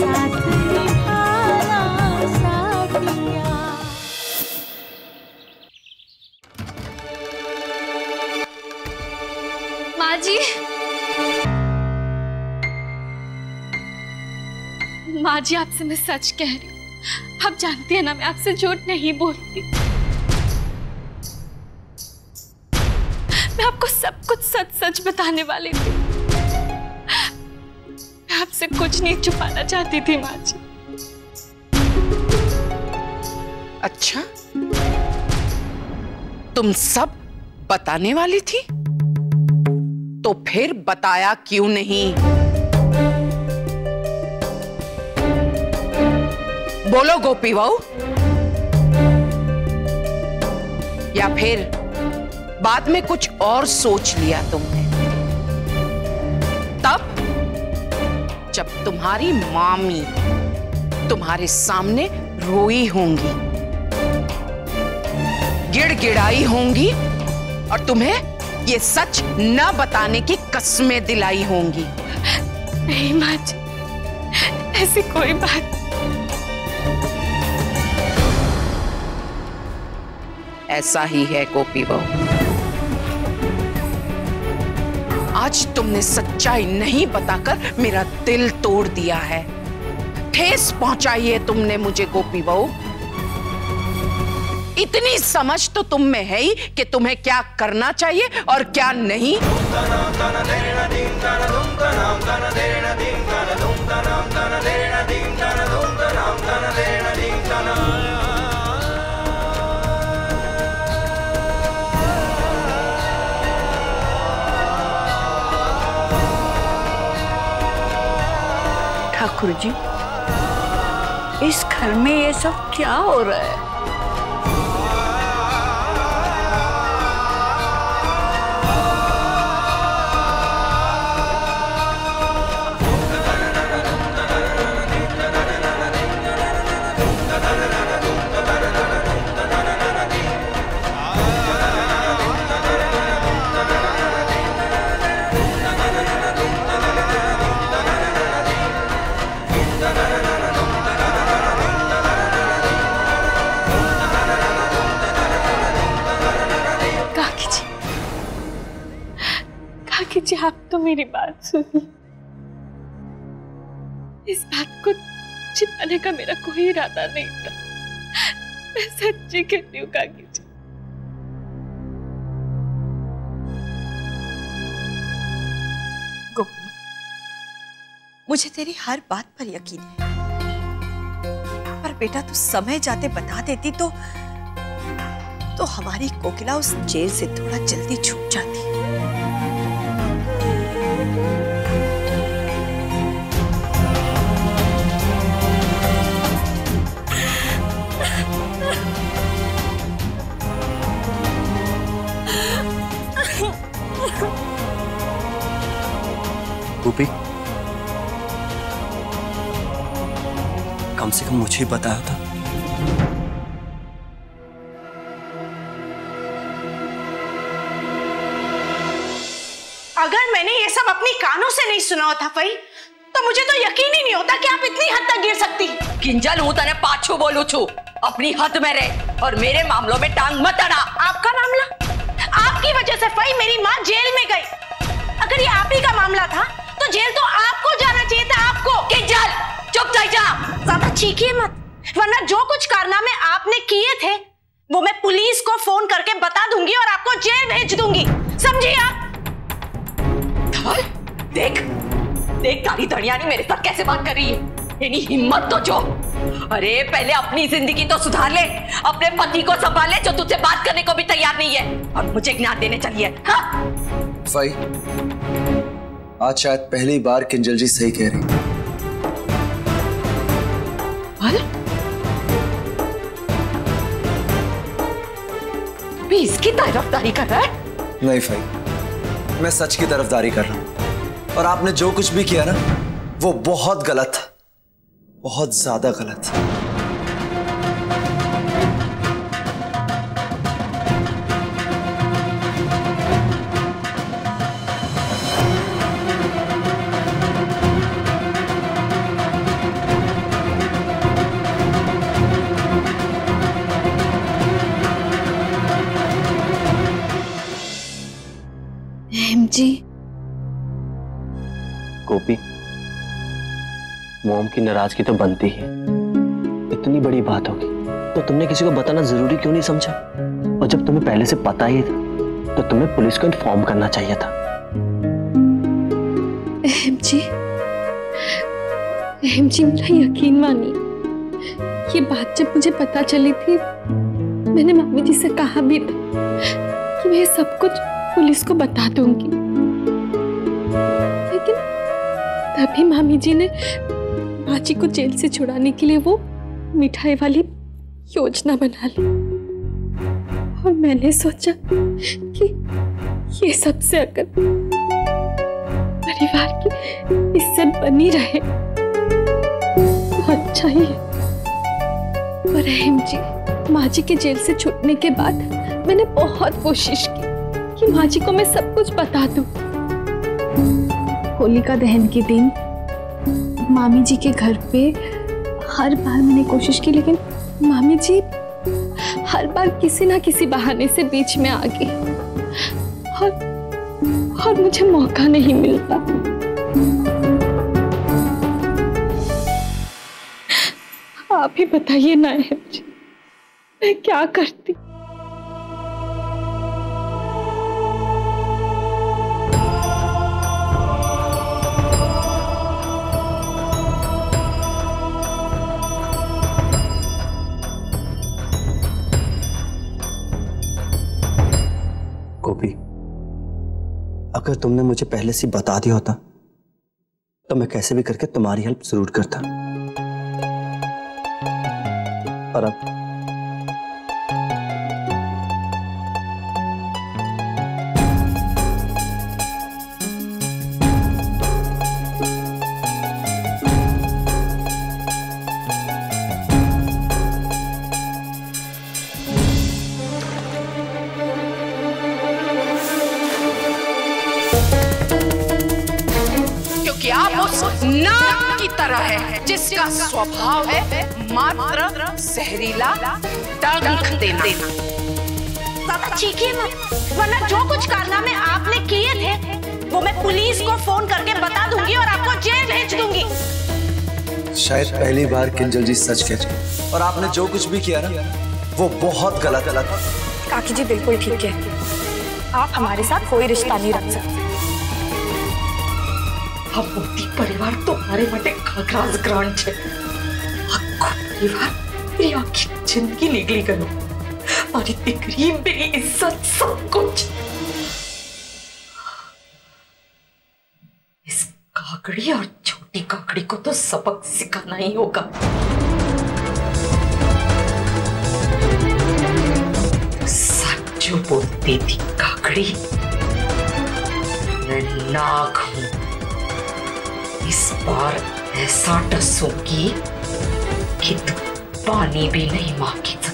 साथ निभाना साथिया। माँ जी, माँ जी आपसे मैं सच कह रही हूँ। आप जानती है ना मैं आपसे झूठ नहीं बोलती। मैं आपको सब कुछ सच सच बताने वाली थी। मैं आपसे कुछ नहीं छुपाना चाहती थी माँ जी। अच्छा, तुम सब बताने वाली थी? तो फिर बताया क्यों नहीं? बोलो गोपी बहू। या फिर बाद में कुछ और सोच लिया तुमने? तब जब तुम्हारी मामी तुम्हारे सामने रोई होंगी, गिड़गिड़ाई होंगी और तुम्हें ये सच न बताने की कसमें दिलाई होंगी। नहीं माँ जी, ऐसी कोई बात। ऐसा ही है गोपी बहू। आज तुमने सच्चाई नहीं बताकर मेरा दिल तोड़ दिया है। ठेस पहुंचाई है तुमने मुझे गोपी बहू। इतनी समझ तो तुम में है ही कि तुम्हें क्या करना चाहिए और क्या नहीं। ठाकुर जी, इस घर में ये सब क्या हो रहा है? जी आप तो मेरी बात सुनिए। इस बात को छिपाने का मेरा कोई इरादा नहीं था। मैं सच्ची कहती हूँ काकी जी। गोपी, मुझे तेरी हर बात पर यकीन है, पर बेटा तू समय जाते बता देती तो हमारी कोकिला उस जेल से थोड़ा जल्दी छूट जाती। गोपी, कम से कम मुझे बताया था। अगर मैंने ये सब अपनी कानों से नहीं सुना होता फई, तो मुझे तो यकीन ही नहीं होता कि आप इतनी हद तक गिर सकती। किंजल हूं तने पाछू बोलू छू, अपनी हद में रहे और मेरे मामलों में टांग मत अड़ा। आपका मामला? आपकी वजह से फई मेरी माँ जेल में गई। अगर ये आप ही का मामला था तो जेल तो आपको जाना चाहिए था। आपको। किंजल चुप जा। ज्यादा चीखिए मत, वरना जो कुछ कारनामे आपने किए थे वो मैं पुलिस को फोन करके बता दूंगी और आपको जेल भेज दूंगी, समझिए आप? देख देख तारी धनियानी मेरे साथ कैसे बात कर रही है। इतनी हिम्मत तो जो, अरे पहले अपनी जिंदगी तो सुधार ले, अपने पति को संभाल ले जो तुझसे बात करने को भी तैयार नहीं है और मुझे ज्ञान देने चली है। हाँ? फाई, आज शायद पहली बार किंजल जी सही कह रही। भी इसकी तरफदारी कर रहा है? नहीं फाई, मैं सच की तरफदारी कर रहा हूं और आपने जो कुछ भी किया ना वो बहुत गलत, बहुत ज्यादा गलत। गोपी, मोम की नाराजगी तो बनती है। इतनी बड़ी बात होगी तो तुमने किसी को बताना जरूरी क्यों नहीं समझा? और जब तुम्हें पहले से पता ही था तो तुम्हें पुलिस को इन्फॉर्म करना चाहिए था। अहम जी मेरा यकीन मानिए, ये बात जब मुझे पता चली थी मैंने मामी जी से कहा भी था कि मैं सब कुछ पुलिस को बता दूंगी, लेकिन तभी मामी जी ने बाजी को जेल से छुड़ाने के लिए वो मिठाई वाली योजना बना ली। और मैंने सोचा कि ये सबसे अगर परिवार की इज्जत बनी रहे तो अच्छा ही है। और अहम जी, माँ जी के जेल से छूटने के बाद मैंने बहुत कोशिश की कि माँ जी को मैं सब कुछ बता दूं। होलिका दहन के दिन मामी जी के घर पे हर बार मैंने कोशिश की, लेकिन मामी जी हर बार किसी ना किसी बहाने से बीच में आ गई और मुझे मौका नहीं मिलता। आप ही बताइए ना अहम जी, मैं क्या करती? गोपी, अगर तुमने मुझे पहले से बता दिया होता तो मैं कैसे भी करके तुम्हारी हेल्प जरूर करता। और अब क्योंकि आप उस नाग की तरह है जिसका स्वभाव है मात्र जहरीला डंक देना। ज्यादा चीखिए मत, वरना जो कुछ कारनामे आपने किए थे वो मैं पुलिस को फोन करके बता दूंगी और आपको जेल भेज दूंगी। शायद पहली बार किंजल जी सच कह रही, और आपने जो कुछ भी किया ना वो बहुत गलत। काकी जी बिल्कुल ठीक है, आप हमारे साथ कोई रिश्ता नहीं रख सकते। આ મોટી પરિવાર તો મારે માટે ખાસ ગ્રાન્ટ છે। આખો પરિવાર मेरी आखी जिंदगी निकली गयो, मारी दिकरी, मेरी इज्जत, सब कुछ। इस काकड़ी और छोटी काकड़ी को तो सबक सिखाना ही होगा। सच बोलती थी काकड़ी, मैं नाग हूं। इस बार ऐसा डसूंगी कि तू पानी भी नहीं मांगी।